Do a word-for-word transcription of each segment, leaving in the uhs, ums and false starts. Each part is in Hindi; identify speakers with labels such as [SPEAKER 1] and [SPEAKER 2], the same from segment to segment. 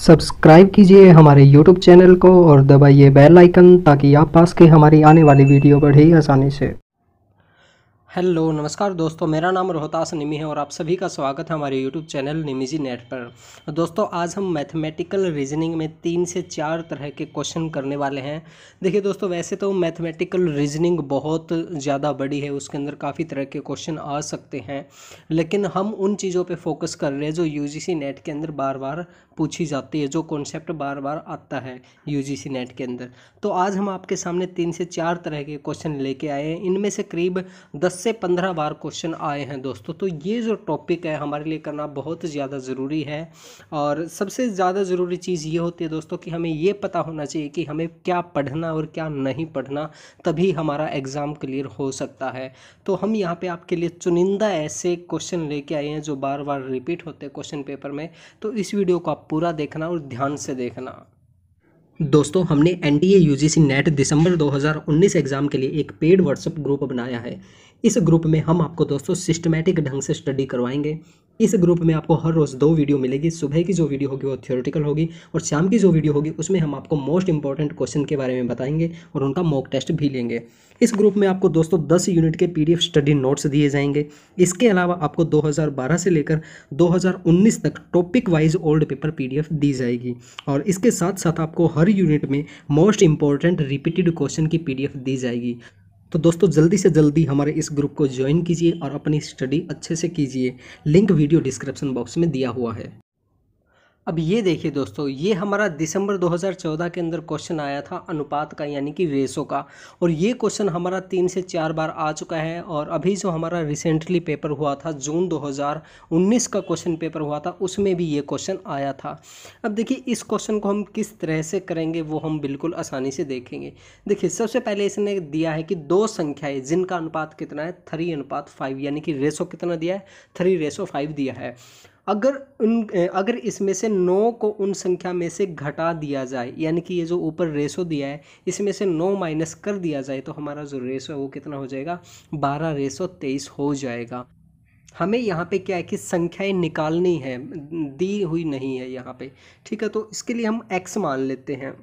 [SPEAKER 1] सब्सक्राइब कीजिए हमारे यूट्यूब चैनल को और दबाइए बेल आइकन ताकि आप पास के हमारी आने वाली वीडियो बढ़े आसानी से।
[SPEAKER 2] हेलो नमस्कार दोस्तों, मेरा नाम रोहतास निमी है और आप सभी का स्वागत है हमारे यूट्यूब चैनल निमीजी नेट पर। दोस्तों, आज हम मैथमेटिकल रीजनिंग में तीन से चार तरह के क्वेश्चन करने वाले हैं। देखिए दोस्तों, वैसे तो मैथमेटिकल रीजनिंग बहुत ज़्यादा बड़ी है, उसके अंदर काफ़ी तरह के क्वेश्चन आ सकते हैं, लेकिन हम उन चीज़ों पर फोकस कर रहे हैं जो यू जी सी नेट के अंदर बार बार पूछी जाती है, जो कॉन्सेप्ट बार बार आता है यू जी सी नेट के अंदर। तो आज हम आपके सामने तीन से चार तरह के क्वेश्चन लेके आए हैं। इनमें से करीब दस से पंद्रह बार क्वेश्चन आए हैं दोस्तों। तो ये जो टॉपिक है हमारे लिए करना बहुत ज़्यादा ज़रूरी है, और सबसे ज़्यादा ज़रूरी चीज़ ये होती है दोस्तों कि हमें ये पता होना चाहिए कि हमें क्या पढ़ना और क्या नहीं पढ़ना, तभी हमारा एग्ज़ाम क्लियर हो सकता है। तो हम यहाँ पे आपके लिए चुनिंदा ऐसे क्वेश्चन लेके आए हैं जो बार बार रिपीट होते हैं क्वेश्चन पेपर में। तो इस वीडियो को आप पूरा देखना और ध्यान से देखना। दोस्तों, हमने N D A U G C NET दिसंबर दो हज़ार उन्नीस एग्ज़ाम के लिए एक पेड व्हाट्सएप ग्रुप बनाया है। इस ग्रुप में हम आपको दोस्तों सिस्टमैटिक ढंग से स्टडी करवाएंगे। इस ग्रुप में आपको हर रोज़ दो वीडियो मिलेगी। सुबह की जो वीडियो होगी वो थ्योरेटिकल होगी, और शाम की जो वीडियो होगी उसमें हम आपको मोस्ट इंपॉर्टेंट क्वेश्चन के बारे में बताएंगे और उनका मॉक टेस्ट भी लेंगे। इस ग्रुप में आपको दोस्तों दस यूनिट के P D F study notes दिए जाएंगे। इसके अलावा आपको दो हज़ार बारह से लेकर दो हज़ार उन्नीस तक topic wise old paper P D F दी जाएगी, और इसके साथ साथ आपको हर यूनिट में मोस्ट इंपॉर्टेंट रिपीटेड क्वेश्चन की पी डी एफ दी जाएगी। तो दोस्तों, जल्दी से जल्दी हमारे इस ग्रुप को ज्वाइन कीजिए और अपनी स्टडी अच्छे से कीजिए। लिंक वीडियो डिस्क्रिप्शन बॉक्स में दिया हुआ है। अब ये देखिए दोस्तों, ये हमारा दिसंबर दो हज़ार चौदह के अंदर क्वेश्चन आया था अनुपात का, यानी कि रेशो का, और ये क्वेश्चन हमारा तीन से चार बार आ चुका है। और अभी जो हमारा रिसेंटली पेपर हुआ था, जून दो हज़ार उन्नीस का क्वेश्चन पेपर हुआ था, उसमें भी ये क्वेश्चन आया था। अब देखिए, इस क्वेश्चन को हम किस तरह से करेंगे वो हम बिल्कुल आसानी से देखेंगे। देखिए, सबसे पहले इसने दिया है कि दो संख्याएँ जिनका अनुपात कितना है, थ्री अनुपात फाइव, यानी कि रेशो कितना दिया है, थ्री रेशो फाइव दिया है। अगर उन अगर इसमें से नौ को उन संख्या में से घटा दिया जाए, यानी कि ये जो ऊपर रेशो दिया है इसमें से नौ माइनस कर दिया जाए, तो हमारा जो रेशो है वो कितना हो जाएगा, बारह रेशो तेईस हो जाएगा। हमें यहाँ पे क्या है कि संख्याएं निकालनी है, दी हुई नहीं है यहाँ पे, ठीक है। तो इसके लिए हम x मान लेते हैं।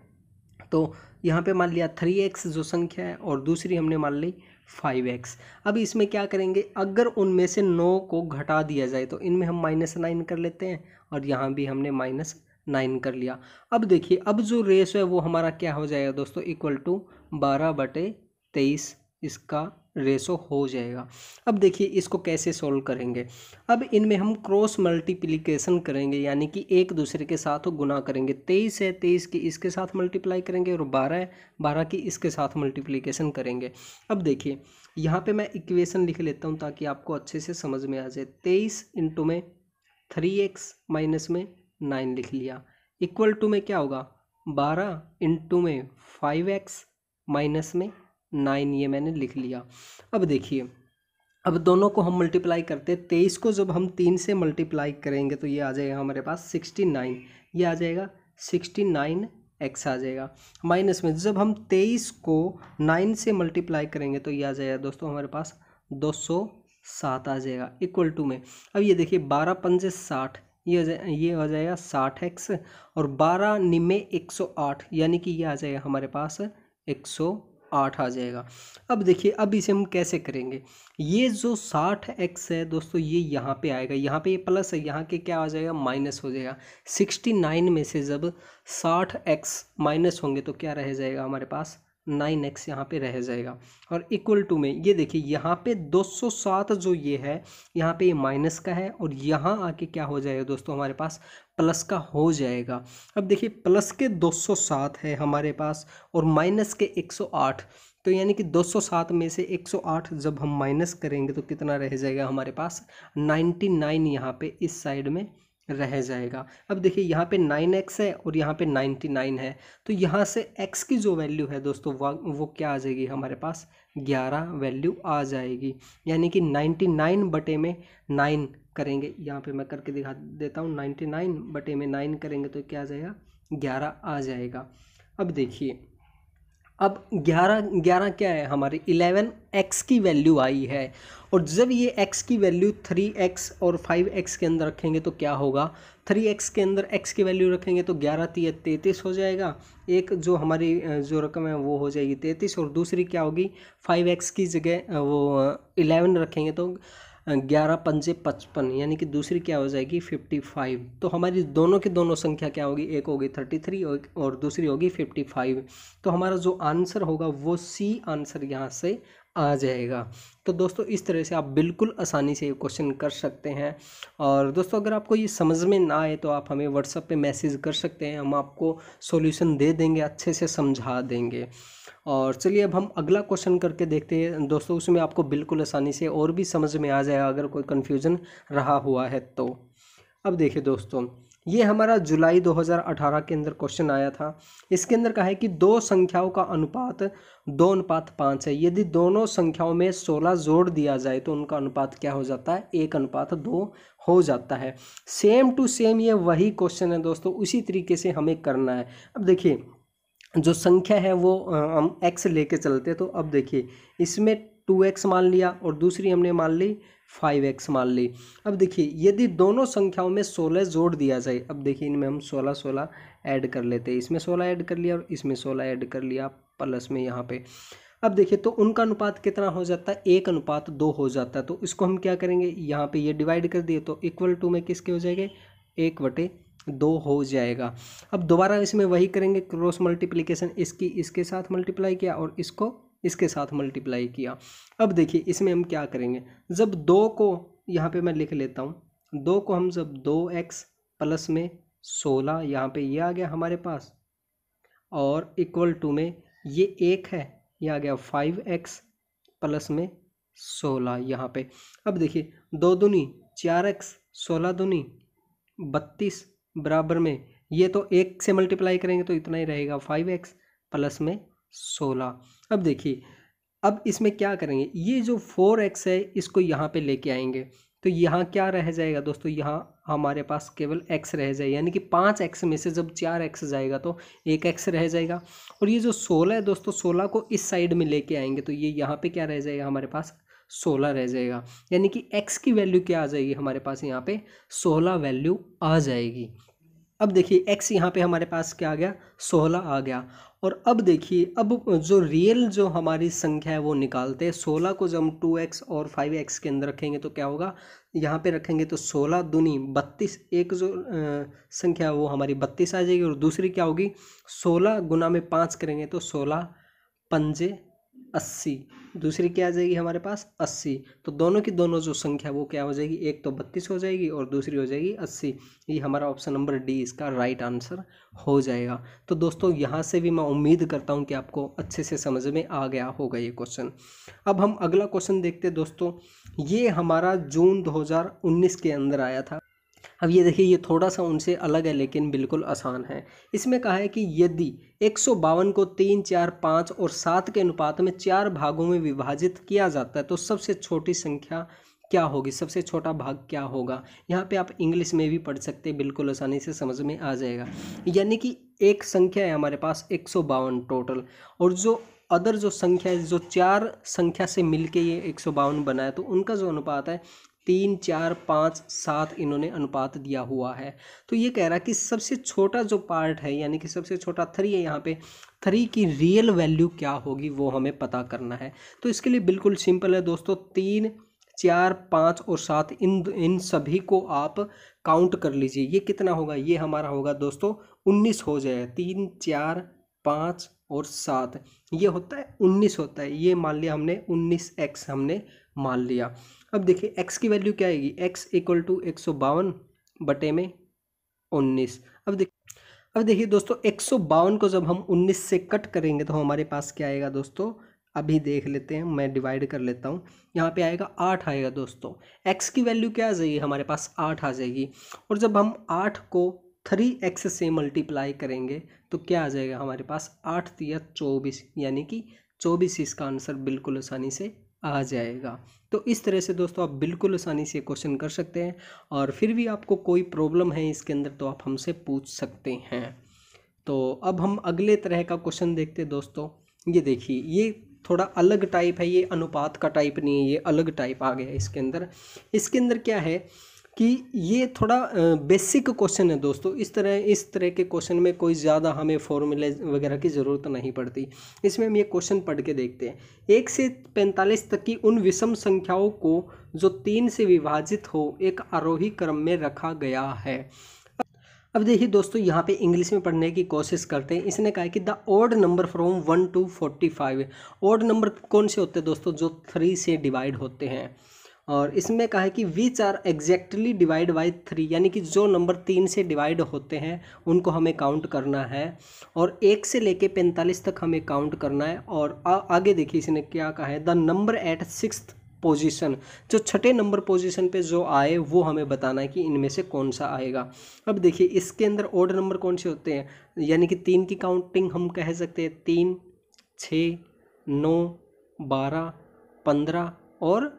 [SPEAKER 2] तो यहाँ पे मान लिया थ्री एक्स जो संख्या है, और दूसरी हमने मान ली फाइव एक्स। अब इसमें क्या करेंगे, अगर उनमें से नौ को घटा दिया जाए तो इनमें हम माइनस नाइन कर लेते हैं, और यहाँ भी हमने माइनस नाइन कर लिया। अब देखिए, अब जो रेशो है वो हमारा क्या हो जाएगा दोस्तों, इक्वल टू बारह बटे तेईस इसका रेशो हो जाएगा। अब देखिए, इसको कैसे सोल्व करेंगे। अब इनमें हम क्रॉस मल्टीप्लिकेशन करेंगे, यानी कि एक दूसरे के साथ गुना करेंगे। तेईस है, तेईस की इसके साथ मल्टीप्लाई करेंगे, और बारह है, बारह की इसके साथ मल्टीप्लिकेशन करेंगे। अब देखिए, यहाँ पे मैं इक्वेशन लिख लेता हूँ ताकि आपको अच्छे से समझ में आ जाए। तेईस इंटू में थ्री एक्स माइनस में नाइन लिख लिया, इक्वल टू में क्या होगा, बारह इंटू में फाइव एक्स माइनस में नाइन, ये मैंने लिख लिया। अब देखिए, अब दोनों को हम मल्टीप्लाई करते हैं। तेईस को जब हम तीन से मल्टीप्लाई करेंगे तो ये आ जाएगा हमारे पास सिक्सटी नाइन, ये आ जाएगा सिक्सटी नाइन एक्स आ जाएगा। माइनस में जब हम तेईस को नाइन से मल्टीप्लाई करेंगे तो ये आ जाएगा दोस्तों हमारे पास दो सौ सात आ जाएगा, इक्वल टू में। अब ये देखिए, बारह पंजे साठ, ये ये हो जाएगा साठ एक्स, और बारह निमे एक सौ आठ, यानी कि ये आ जाएगा हमारे पास एक सौ आठ आ जाएगा। अब देखिए, अब इसे हम कैसे करेंगे। ये जो साठ एक्स है दोस्तों, ये यहाँ पे आएगा, यहाँ पे ये प्लस है, यहाँ के क्या आ जाएगा, माइनस हो जाएगा। सिक्सटी नाइन में से जब साठ एक्स माइनस होंगे तो क्या रह जाएगा हमारे पास, नाइन एक्स यहाँ पे रह जाएगा। और इक्वल टू में ये देखिए, यहाँ पे दो सौ सात जो ये है, यहाँ पे ये माइनस का है, और यहाँ आके क्या हो जाएगा दोस्तों हमारे पास, प्लस का हो जाएगा। अब देखिए, प्लस के दो सौ सात है हमारे पास, और माइनस के एक सौ आठ, तो यानी कि दो सौ सात में से एक सौ आठ जब हम माइनस करेंगे तो कितना रह जाएगा हमारे पास, नाइन्टी नाइन यहाँ पे इस साइड में रह जाएगा। अब देखिए, यहाँ पे नाइन एक्स है और यहाँ पे नाइन्टी नाइन है, तो यहाँ से x की जो वैल्यू है दोस्तों वो वो क्या आ जाएगी हमारे पास, ग्यारह वैल्यू आ जाएगी। यानी कि नाइन्टी नाइन बटे में नाइन करेंगे, यहाँ पे मैं करके दिखा देता हूँ, नाइन्टी नाइन बटे में नाइन करेंगे तो क्या आ जाएगा, ग्यारह आ जाएगा। अब देखिए, अब ग्यारह ग्यारह क्या है हमारी इलेवन एक्स की वैल्यू आई है, और जब ये x की वैल्यू थ्री एक्स और फाइव एक्स के अंदर रखेंगे तो क्या होगा, थ्री एक्स के अंदर x की वैल्यू रखेंगे तो ग्यारह तीय तैंतीस हो जाएगा, एक जो हमारी जो रकम है वो हो जाएगी तैंतीस, और दूसरी क्या होगी फाइव एक्स की जगह वो इलेवन रखेंगे तो ग्यारह पंजे पचपन, यानी कि दूसरी क्या हो जाएगी फिफ्टी फाइव। तो हमारी दोनों की दोनों संख्या क्या होगी, एक होगी थर्टी थ्री और दूसरी होगी फिफ्टी फाइव। तो हमारा जो आंसर होगा वो सी आंसर यहाँ से आ जाएगा। तो दोस्तों इस तरह से आप बिल्कुल आसानी से ये क्वेश्चन कर सकते हैं। और दोस्तों अगर आपको ये समझ में ना आए तो आप हमें व्हाट्सएप पे मैसेज कर सकते हैं, हम आपको सॉल्यूशन दे देंगे, अच्छे से समझा देंगे। और चलिए अब हम अगला क्वेश्चन करके देखते हैं दोस्तों, उसमें आपको बिल्कुल आसानी से और भी समझ में आ जाएगा अगर कोई कन्फ्यूज़न रहा हुआ है तो। अब देखिए दोस्तों, ये हमारा जुलाई दो हज़ार अठारह के अंदर क्वेश्चन आया था। इसके अंदर कहा है कि दो संख्याओं का अनुपात दो अनुपात पाँच है, यदि दोनों संख्याओं में सोलह जोड़ दिया जाए तो उनका अनुपात क्या हो जाता है, एक अनुपात दो हो जाता है। सेम टू सेम ये वही क्वेश्चन है दोस्तों, उसी तरीके से हमें करना है। अब देखिए जो संख्या है वो हम x लेके चलते हैं, तो अब देखिए इसमें टू एक्स मान लिया और दूसरी हमने मान ली फाइव एक्स मान ली। अब देखिए यदि दोनों संख्याओं में सोलह जोड़ दिया जाए, अब देखिए इनमें हम सोलह सोलह ऐड कर लेते हैं, इसमें सोलह ऐड कर लिया और इसमें सोलह ऐड कर लिया प्लस में यहाँ पे। अब देखिए तो उनका अनुपात कितना हो जाता है, एक अनुपात दो हो जाता है। तो इसको हम क्या करेंगे, यहाँ पे ये डिवाइड कर दिए तो इक्वल टू में किसके हो जाएंगे, एक बटे दो हो जाएगा। अब दोबारा इसमें वही करेंगे क्रॉस मल्टीप्लिकेशन, इसकी इसके साथ मल्टीप्लाई किया और इसको इसके साथ मल्टीप्लाई किया। अब देखिए इसमें हम क्या करेंगे, जब दो को यहाँ पे मैं लिख लेता हूँ, दो को हम जब दो एक्स प्लस में सोलह, यहाँ पे ये आ गया हमारे पास, और इक्वल टू में ये एक है, ये आ गया फाइव एक्स प्लस में सोलह यहाँ पे। अब देखिए दो दूनी चार एक्स, सोलह दूनी बत्तीस, बराबर में ये तो एक से मल्टीप्लाई करेंगे तो इतना ही रहेगा फाइव एक्स प्लस में सोलह। अब देखिए अब इसमें क्या करेंगे, ये जो फोर एक्स है इसको यहाँ पे लेके आएंगे तो यहाँ क्या रह जाएगा दोस्तों, यहाँ हमारे पास केवल x रह जाएगा, यानी कि पाँच एक्स में से जब चार एक्स जाएगा तो एक एक्स रह जाएगा। और ये जो सोलह है दोस्तों, सोलह को इस साइड में लेके आएंगे तो ये यहाँ पे क्या रह जाएगा हमारे पास, सोलह रह जाएगा, यानी कि x की वैल्यू क्या आ जाएगी हमारे पास, यहाँ पे सोलह वैल्यू आ जाएगी। अब देखिए x यहाँ पे हमारे पास क्या आ गया, सोलह आ गया। और अब देखिए अब जो रियल जो हमारी संख्या है वो निकालते हैं। सोलह को जब हम टू एक्स और फाइव एक्स के अंदर रखेंगे तो क्या होगा, यहाँ पे रखेंगे तो सोलह दूनी बत्तीस, एक जो आ, संख्या है वो हमारी बत्तीस आ जाएगी, और दूसरी क्या होगी, सोलह गुना में पाँच करेंगे तो सोलह पंजे अस्सी, दूसरी क्या आ जाएगी हमारे पास अस्सी। तो दोनों की दोनों जो संख्या वो क्या हो जाएगी, एक तो बत्तीस हो जाएगी और दूसरी हो जाएगी अस्सी। ये हमारा ऑप्शन नंबर डी इसका राइट आंसर हो जाएगा। तो दोस्तों यहाँ से भी मैं उम्मीद करता हूँ कि आपको अच्छे से समझ में आ गया होगा ये क्वेश्चन। अब हम अगला क्वेश्चन देखते हैं दोस्तों, ये हमारा जून दो हज़ार उन्नीस के अंदर आया था। अब ये देखिए ये थोड़ा सा उनसे अलग है लेकिन बिल्कुल आसान है। इसमें कहा है कि यदि एक सौ बावन को तीन, चार, पाँच और सात के अनुपात में चार भागों में विभाजित किया जाता है तो सबसे छोटी संख्या क्या होगी, सबसे छोटा भाग क्या होगा। यहाँ पे आप इंग्लिश में भी पढ़ सकते हैं, बिल्कुल आसानी से समझ में आ जाएगा। यानी कि एक संख्या है हमारे पास एक सौ बावन टोटल, और जो अदर जो संख्या है जो चार संख्या से मिलके ये एक सौ बावन बना है तो उनका जो अनुपात है तीन, चार, पाँच, सात इन्होंने अनुपात दिया हुआ है। तो ये कह रहा है कि सबसे छोटा जो पार्ट है यानी कि सबसे छोटा थ्री है, यहाँ पे थ्री की रियल वैल्यू क्या होगी वो हमें पता करना है। तो इसके लिए बिल्कुल सिंपल है दोस्तों, तीन, चार, पाँच और सात इन इन सभी को आप काउंट कर लीजिए। ये कितना होगा, ये हमारा होगा दोस्तों उन्नीस हो जाएगा। तीन, चार, पाँच और सात ये होता है उन्नीस होता है। ये मान लिया हमने उन्नीस एक्स हमने मान लिया। अब देखिए x की वैल्यू क्या आएगी, x इक्वल टू एक सौ बावन बटे में उन्नीस। अब देखिए अब देखिए दोस्तों एक सौ बावन को जब हम उन्नीस से कट करेंगे तो हमारे पास क्या आएगा दोस्तों, अभी देख लेते हैं, मैं डिवाइड कर लेता हूँ। यहाँ पे आएगा आठ आएगा दोस्तों। x की वैल्यू क्या आ जाएगी हमारे पास, आठ आ जाएगी। और जब हम आठ को थ्री एक्स से मल्टीप्लाई करेंगे तो क्या आ जाएगा हमारे पास, आठ तिया चौबीस, यानी कि चौबीस इसका आंसर बिल्कुल आसानी से आ जाएगा। तो इस तरह से दोस्तों आप बिल्कुल आसानी से क्वेश्चन कर सकते हैं, और फिर भी आपको कोई प्रॉब्लम है इसके अंदर तो आप हमसे पूछ सकते हैं। तो अब हम अगले तरह का क्वेश्चन देखते हैं दोस्तों। ये देखिए ये थोड़ा अलग टाइप है, ये अनुपात का टाइप नहीं है, ये अलग टाइप आ गया इसके अंदर। इसके अंदर क्या है कि ये थोड़ा बेसिक क्वेश्चन है दोस्तों। इस तरह इस तरह के क्वेश्चन में कोई ज़्यादा हमें फॉर्मूले वगैरह की ज़रूरत नहीं पड़ती। इसमें हम ये क्वेश्चन पढ़ के देखते हैं। एक से पैंतालीस तक की उन विषम संख्याओं को जो तीन से विभाजित हो एक आरोही क्रम में रखा गया है। अब देखिए दोस्तों, यहाँ पे इंग्लिश में पढ़ने की कोशिश करते हैं। इसने कहा है कि the odd number from one to forty five. Odd number कौन से होते हैं दोस्तों? जो थ्री से डिवाइड होते हैं। और इसमें कहा है कि which are exactly divide by three, यानी कि जो नंबर तीन से डिवाइड होते हैं उनको हमें काउंट करना है। और एक से लेके पैंतालीस तक हमें काउंट करना है। और आ, आगे देखिए इसने क्या कहा है, the number at sixth position, जो छठे नंबर पोजीशन पे जो आए वो हमें बताना है कि इनमें से कौन सा आएगा। अब देखिए इसके अंदर ओड नंबर कौन से होते हैं, यानी कि तीन की काउंटिंग हम कह सकते हैं तीन, छः, नौ, बारह, पंद्रह और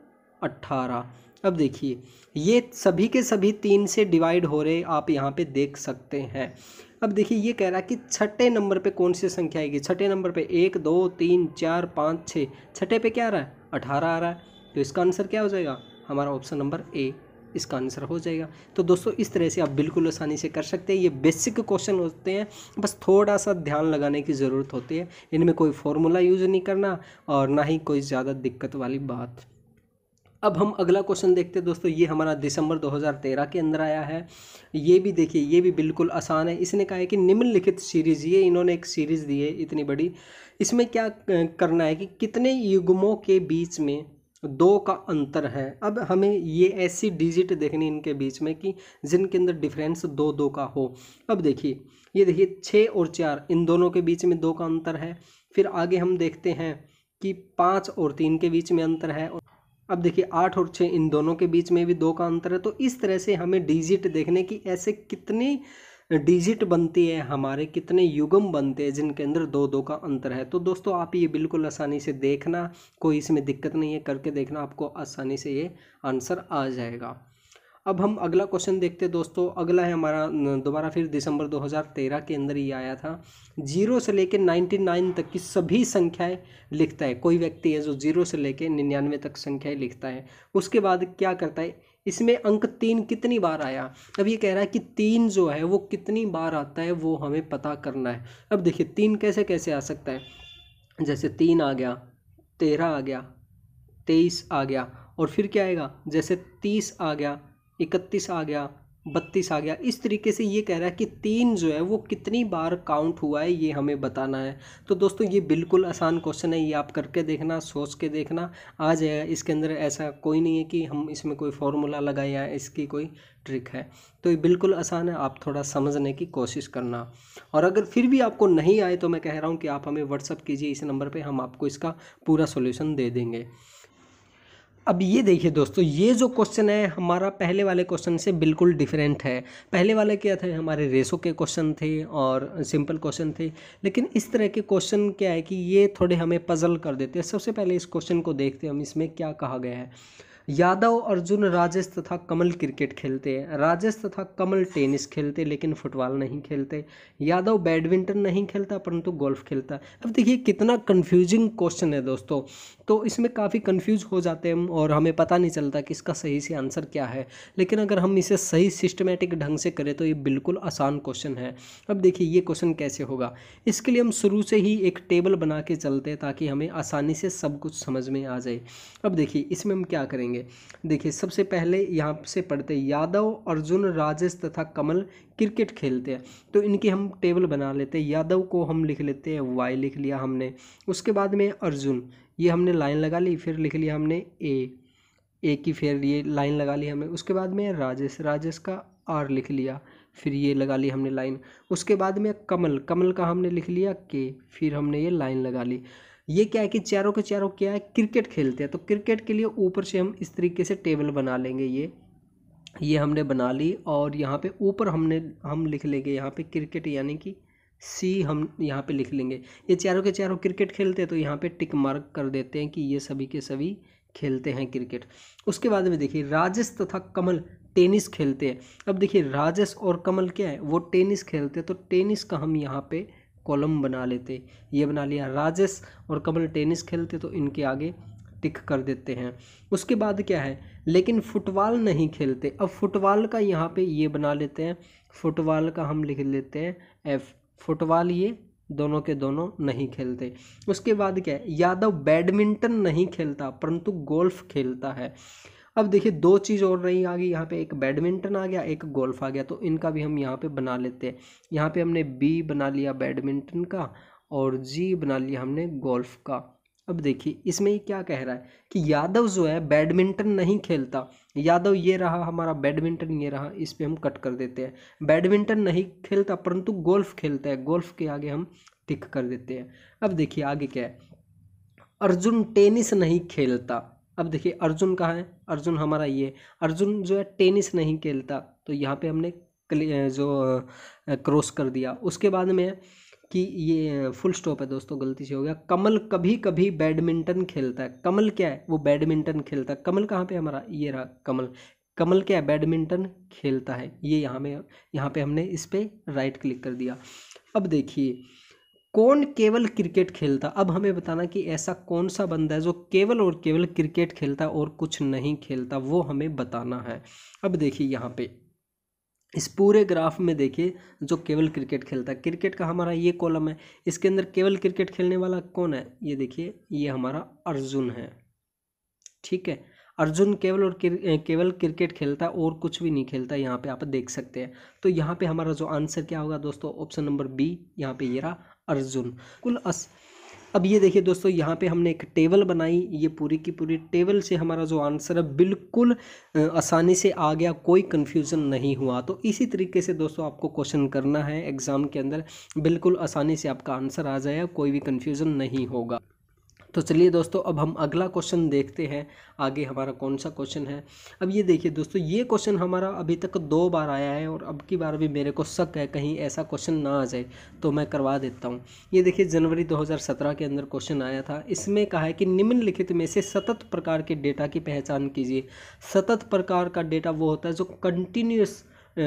[SPEAKER 2] अट्ठारह। अब देखिए ये सभी के सभी तीन से डिवाइड हो रहे, आप यहाँ पे देख सकते हैं। अब देखिए ये कह रहा है कि छठे नंबर पे कौन सी संख्या आएगी। छठे नंबर पे एक, दो, तीन, चार, पाँच, छः, छठे पे क्या आ रहा है? अठारह आ रहा है। तो इसका आंसर क्या हो जाएगा? हमारा ऑप्शन नंबर ए इसका आंसर हो जाएगा। तो दोस्तों इस तरह से आप बिल्कुल आसानी से कर सकते हैं। ये बेसिक क्वेश्चन होते हैं, बस थोड़ा सा ध्यान लगाने की ज़रूरत होती है। इनमें कोई फॉर्मूला यूज़ नहीं करना और ना ही कोई ज़्यादा दिक्कत वाली बात। अब हम अगला क्वेश्चन देखते हैं दोस्तों। ये हमारा दिसंबर दो हज़ार तेरह के अंदर आया है। ये भी देखिए, ये भी बिल्कुल आसान है। इसने कहा है कि निम्नलिखित सीरीज़, ये इन्होंने एक सीरीज़ दी है इतनी बड़ी। इसमें क्या करना है कि कितने युग्मों के बीच में दो का अंतर है। अब हमें ये ऐसी डिजिट देखनी इनके बीच में कि जिनके अंदर डिफरेंस दो दो का हो। अब देखिए ये देखिए छः और चार, इन दोनों के बीच में दो का अंतर है। फिर आगे हम देखते हैं कि पाँच और तीन के बीच में अंतर है। अब देखिए आठ और छः, इन दोनों के बीच में भी दो का अंतर है। तो इस तरह से हमें डिजिट देखने की ऐसे कितनी डिजिट बनती है, हमारे कितने युग्म बनते हैं जिनके अंदर दो दो का अंतर है। तो दोस्तों आप ये बिल्कुल आसानी से देखना, कोई इसमें दिक्कत नहीं है, करके देखना, आपको आसानी से ये आंसर आ जाएगा। अब हम अगला क्वेश्चन देखते हैं दोस्तों। अगला है हमारा दोबारा फिर दिसंबर दो हज़ार तेरह के अंदर ही आया था। जीरो से लेकर निन्यानवे तक की सभी संख्याएं लिखता है। कोई व्यक्ति है जो जीरो से लेकर निन्यानवे तक संख्याएं लिखता है। उसके बाद क्या करता है, इसमें अंक तीन कितनी बार आया। अब ये कह रहा है कि तीन जो है वो कितनी बार आता है वो हमें पता करना है। अब देखिए तीन कैसे कैसे आ सकता है, जैसे तीन आ गया, तेरह आ गया, तेईस आ गया, और फिर क्या आएगा, जैसे तीस आ गया, इकतीस आ गया, बत्तीस आ गया। इस तरीके से ये कह रहा है कि तीन जो है वो कितनी बार काउंट हुआ है ये हमें बताना है। तो दोस्तों ये बिल्कुल आसान क्वेश्चन है, ये आप करके देखना, सोच के देखना, आ जाएगा। इसके अंदर ऐसा कोई नहीं है कि हम इसमें कोई फॉर्मूला लगाए या इसकी कोई ट्रिक है। तो ये बिल्कुल आसान है, आप थोड़ा समझने की कोशिश करना। और अगर फिर भी आपको नहीं आए तो मैं कह रहा हूँ कि आप हमें व्हाट्सअप कीजिए इस नंबर पर, हम आपको इसका पूरा सोल्यूशन दे देंगे। अब ये देखिए दोस्तों, ये जो क्वेश्चन है हमारा पहले वाले क्वेश्चन से बिल्कुल डिफरेंट है। पहले वाले क्या थे, हमारे रेशो के क्वेश्चन थे और सिंपल क्वेश्चन थे। लेकिन इस तरह के क्वेश्चन क्या है कि ये थोड़े हमें पजल कर देते हैं। सबसे पहले इस क्वेश्चन को देखते हैं हम, इसमें क्या कहा गया है। यादव, अर्जुन, राजेश तथा कमल क्रिकेट खेलते हैं। राजेश तथा कमल टेनिस खेलते लेकिन फुटबॉल नहीं खेलते। यादव बैडमिंटन नहीं खेलता परंतु गोल्फ खेलता है। अब देखिए कितना कंफ्यूजिंग क्वेश्चन है दोस्तों। तो इसमें काफ़ी कंफ्यूज हो जाते हैं हम और हमें पता नहीं चलता कि इसका सही से आंसर क्या है। लेकिन अगर हम इसे सही सिस्टमेटिक ढंग से करें तो ये बिल्कुल आसान क्वेश्चन है। अब देखिए ये क्वेश्चन कैसे होगा, इसके लिए हम शुरू से ही एक टेबल बना के चलते हैं ताकि हमें आसानी से सब कुछ समझ में आ जाए। अब देखिए इसमें हम क्या करेंगे, देखिए सबसे पहले यहाँ से पढ़ते हैं यादव, अर्जुन, राजेश तथा कमल क्रिकेट खेलते हैं। तो इनकी हम टेबल बना लेते हैं। यादव को हम लिख लेते हैं, वाई लिख लिया हमने। उसके बाद में अर्जुन, ये हमने लाइन लगा ली, फिर लिख लिया हमने ए, ए की फिर ये लाइन लगा ली हमने। उसके बाद में राजेश, राजेश का आर लिख लिया, फिर ये लगा ली हमने लाइन। उसके बाद में कमल, कमल का हमने लिख लिया के, फिर हमने ये लाइन लगा ली। ये क्या है कि चारों के चारों क्या है, क्रिकेट खेलते हैं। तो क्रिकेट के लिए ऊपर से हम इस तरीके से टेबल बना लेंगे। ये ये हमने बना ली और यहाँ पे ऊपर हमने हम लिख लेंगे यहाँ पे क्रिकेट, यानी कि सी हम यहाँ पे लिख लेंगे। ये चारों के चारों क्रिकेट खेलते हैं तो यहाँ पे टिक मार्क कर देते हैं कि ये सभी के सभी खेलते हैं क्रिकेट। उसके बाद में देखिए राजेश तथा कमल टेनिस खेलते हैं। अब देखिए राजेश और कमल क्या है, वो टेनिस खेलते हैं। तो टेनिस का हम यहाँ पे कॉलम बना लेते। ये बना लिया। राजेश और कमल टेनिस खेलते तो इनके आगे टिक कर देते हैं। उसके बाद क्या है, लेकिन फुटबॉल नहीं खेलते। अब फुटबॉल का यहाँ पे ये बना लेते हैं, फुटबॉल का हम लिख लेते हैं एफ। फुटबॉल ये दोनों के दोनों नहीं खेलते। उसके बाद क्या है, यादव बैडमिंटन नहीं खेलता परंतु गोल्फ खेलता है। अब देखिए दो चीज़ और रही आ गई यहाँ पे, एक बैडमिंटन आ गया, एक गोल्फ आ गया, तो इनका भी हम यहाँ पे बना लेते हैं। यहाँ पे हमने बी बना लिया बैडमिंटन का और जी बना लिया हमने गोल्फ का। अब देखिए इसमें ये क्या कह रहा है कि यादव जो है बैडमिंटन नहीं खेलता। यादव ये रहा हमारा, बैडमिंटन ये रहा, इस पे हम कट कर देते हैं। बैडमिंटन नहीं खेलता परंतु गोल्फ खेलता है, गोल्फ के आगे हम टिक कर देते हैं। अब देखिए आगे क्या है, अर्जुन टेनिस नहीं खेलता। अब देखिए अर्जुन कहाँ है, अर्जुन हमारा ये, अर्जुन जो है टेनिस नहीं खेलता, तो यहाँ पे हमने जो क्रॉस कर दिया। उसके बाद में कि ये फुल स्टॉप है दोस्तों, गलती से हो गया। कमल कभी कभी बैडमिंटन खेलता है। कमल क्या है, वो बैडमिंटन खेलता है। कमल कहाँ पे हमारा, ये रहा कमल। कमल क्या है, बैडमिंटन खेलता है। ये यहाँ में यहाँ पे हमने इस पे राइट क्लिक कर दिया। अब देखिए कौन केवल क्रिकेट खेलता। अब हमें बताना कि ऐसा कौन सा बंदा है जो केवल और केवल क्रिकेट खेलता है और कुछ नहीं खेलता, वो हमें बताना है। अब देखिए यहाँ पे इस पूरे ग्राफ में देखिए जो केवल क्रिकेट खेलता है, क्रिकेट का हमारा ये कॉलम है, इसके अंदर केवल क्रिकेट खेलने वाला कौन है, ये देखिए ये हमारा अर्जुन है। ठीक है, अर्जुन केवल और केवल क्रिकेट खेलता है और कुछ भी नहीं खेलता, यहाँ पे आप देख सकते हैं। तो यहाँ पे हमारा जो आंसर क्या होगा दोस्तों, ऑप्शन नंबर बी, यहाँ पे ये रहा अर्जुन। कुल अस अब ये देखिए दोस्तों, यहाँ पे हमने एक टेबल बनाई, ये पूरी की पूरी टेबल से हमारा जो आंसर है बिल्कुल आसानी से आ गया, कोई कन्फ्यूज़न नहीं हुआ। तो इसी तरीके से दोस्तों आपको क्वेश्चन करना है एग्ज़ाम के अंदर, बिल्कुल आसानी से आपका आंसर आ जाएगा, कोई भी कन्फ्यूज़न नहीं होगा। तो चलिए दोस्तों अब हम अगला क्वेश्चन देखते हैं, आगे हमारा कौन सा क्वेश्चन है। अब ये देखिए दोस्तों, ये क्वेश्चन हमारा अभी तक दो बार आया है और अब की बार भी मेरे को शक है कहीं ऐसा क्वेश्चन ना आ जाए, तो मैं करवा देता हूँ। ये देखिए जनवरी दो हज़ार सत्रह के अंदर क्वेश्चन आया था। इसमें कहा है कि निम्नलिखित में से सतत प्रकार के डेटा की पहचान कीजिए। सतत प्रकार का डेटा वो होता है जो कंटिन्यूस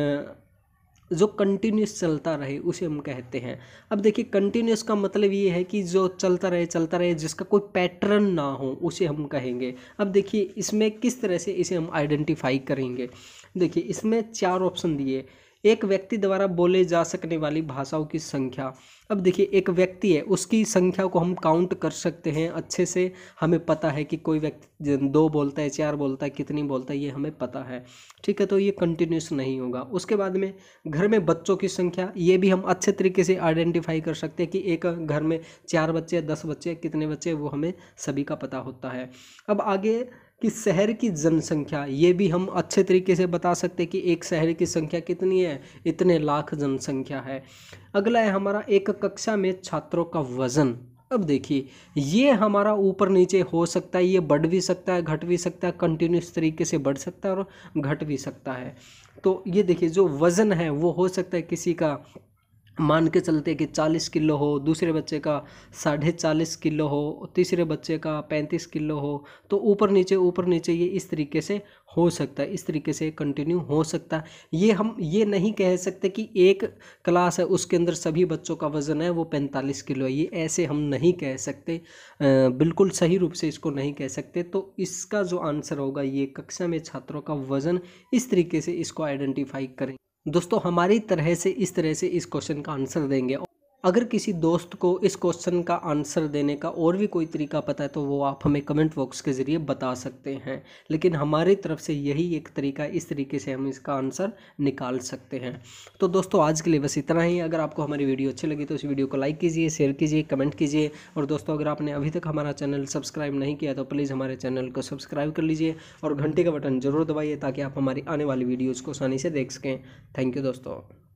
[SPEAKER 2] जो कंटिन्यूस चलता रहे, उसे हम कहते हैं। अब देखिए कंटिन्यूस का मतलब ये है कि जो चलता रहे चलता रहे जिसका कोई पैटर्न ना हो, उसे हम कहेंगे। अब देखिए इसमें किस तरह से इसे हम आइडेंटिफाई करेंगे। देखिए इसमें चार ऑप्शन दिए। एक व्यक्ति द्वारा बोले जा सकने वाली भाषाओं की संख्या। अब देखिए एक व्यक्ति है, उसकी संख्या को हम काउंट कर सकते हैं अच्छे से, हमें पता है कि कोई व्यक्ति दो बोलता है, चार बोलता है, कितनी बोलता है, ये हमें पता है। ठीक है, तो ये कंटिन्यूस नहीं होगा। उसके बाद में घर में बच्चों की संख्या, ये भी हम अच्छे तरीके से आइडेंटिफाई कर सकते हैं कि एक घर में चार बच्चे, दस बच्चे, कितने बच्चे, वो हमें सभी का पता होता है। अब आगे कि शहर की जनसंख्या, ये भी हम अच्छे तरीके से बता सकते हैं कि एक शहर की संख्या कितनी है, इतने लाख जनसंख्या है। अगला है हमारा एक कक्षा में छात्रों का वजन। अब देखिए ये हमारा ऊपर नीचे हो सकता है, ये बढ़ भी सकता है, घट भी सकता है, कंटिन्यूस तरीके से बढ़ सकता है और घट भी सकता है। तो ये देखिए जो वज़न है वो हो सकता है किसी का मान के चलते कि चालीस किलो हो, दूसरे बच्चे का साढ़े चालीस किलो हो, तीसरे बच्चे का पैंतीस किलो हो, तो ऊपर नीचे ऊपर नीचे ये इस तरीके से हो सकता है, इस तरीके से कंटिन्यू हो सकता है। ये हम ये नहीं कह सकते कि एक क्लास है उसके अंदर सभी बच्चों का वज़न है वो पैंतालीस किलो है, ये ऐसे हम नहीं कह सकते, बिल्कुल सही रूप से इसको नहीं कह सकते। तो इसका जो आंसर होगा ये कक्षा में छात्रों का वज़न, इस तरीके से इसको आइडेंटिफाई करें। दोस्तों हमारी तरह से इस तरह से इस क्वेश्चन का आंसर देंगे। अगर किसी दोस्त को इस क्वेश्चन का आंसर देने का और भी कोई तरीका पता है तो वो आप हमें कमेंट बॉक्स के ज़रिए बता सकते हैं, लेकिन हमारी तरफ से यही एक तरीका, इस तरीके से हम इसका आंसर निकाल सकते हैं। तो दोस्तों आज के लिए बस इतना ही। अगर आपको हमारी वीडियो अच्छी लगी तो इस वीडियो को लाइक कीजिए, शेयर कीजिए, कमेंट कीजिए। और दोस्तों अगर आपने अभी तक हमारा चैनल सब्सक्राइब नहीं किया तो प्लीज़ हमारे चैनल को सब्सक्राइब कर लीजिए और घंटे का बटन ज़रूर दबाइए ताकि आप हमारी आने वाली वीडियोज़ को आसानी से देख सकें। थैंक यू दोस्तों।